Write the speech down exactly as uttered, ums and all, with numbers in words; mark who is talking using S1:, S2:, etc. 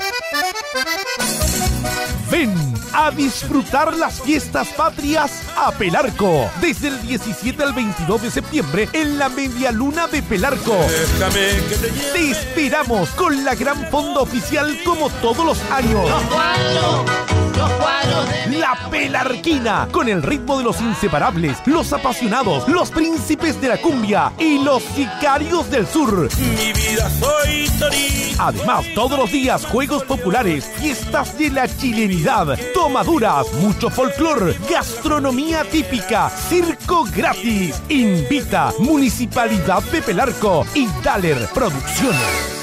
S1: Ven a disfrutar las fiestas patrias a Pelarco. Desde el diecisiete al veintidós de septiembre en la Media Luna de Pelarco.
S2: Déjame que te lleve.
S1: Te esperamos con la gran fonda oficial como todos los años.
S3: Los cuadros, los cuadros de mi
S1: La
S3: abuela.
S1: Pelarquina, con el ritmo de los inseparables, los apasionados, los príncipes de la cumbia y los sicarios del sur.
S2: Mi vida soy Tori.
S1: Además, todos los días, juegos populares, fiestas de la chilenidad, tomaduras, mucho folclor, gastronomía típica, circo gratis. Invita Municipalidad de Pelarco y Daler Producciones.